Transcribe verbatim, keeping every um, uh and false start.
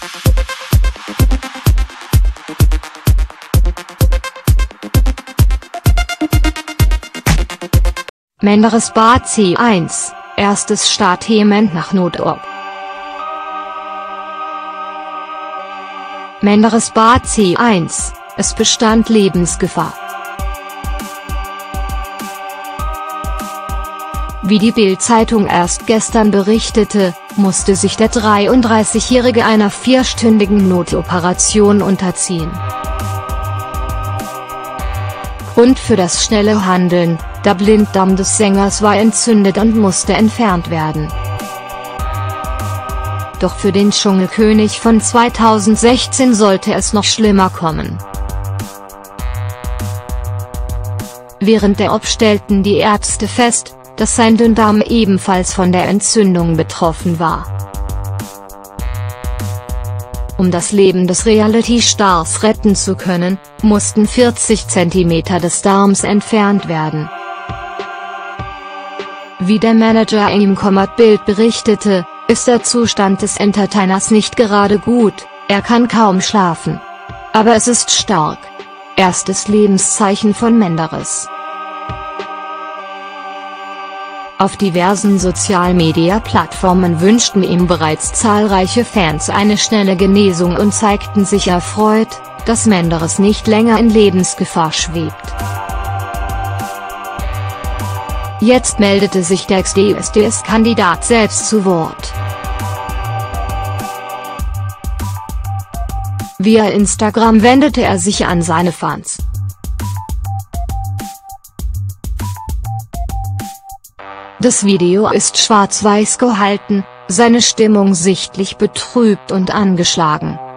Menderes Bad C eins, erstes Starthement nach Notop. Menderes Bad C eins, es bestand Lebensgefahr. Wie die Bild-Zeitung erst gestern berichtete, musste sich der dreiunddreißigjährige einer vierstündigen Notoperation unterziehen. Grund für das schnelle Handeln: der Blinddarm des Sängers war entzündet und musste entfernt werden. Doch für den Dschungelkönig von zweitausendsechzehn sollte es noch schlimmer kommen. Während der O P stellten die Ärzte fest, dass sein Dünndarm ebenfalls von der Entzündung betroffen war. Um das Leben des Reality-Stars retten zu können, mussten vierzig Zentimeter des Darms entfernt werden. Wie der Manager im Bild berichtete, ist der Zustand des Entertainers nicht gerade gut, er kann kaum schlafen. Aber es ist stark. Erstes Lebenszeichen von Menderes. Auf diversen Sozialmedia-Plattformen wünschten ihm bereits zahlreiche Fans eine schnelle Genesung und zeigten sich erfreut, dass Menderes nicht länger in Lebensgefahr schwebt. Jetzt meldete sich der Ex-D S D S-Kandidat selbst zu Wort. Via Instagram wendete er sich an seine Fans. Das Video ist schwarz-weiß gehalten, seine Stimmung sichtlich betrübt und angeschlagen.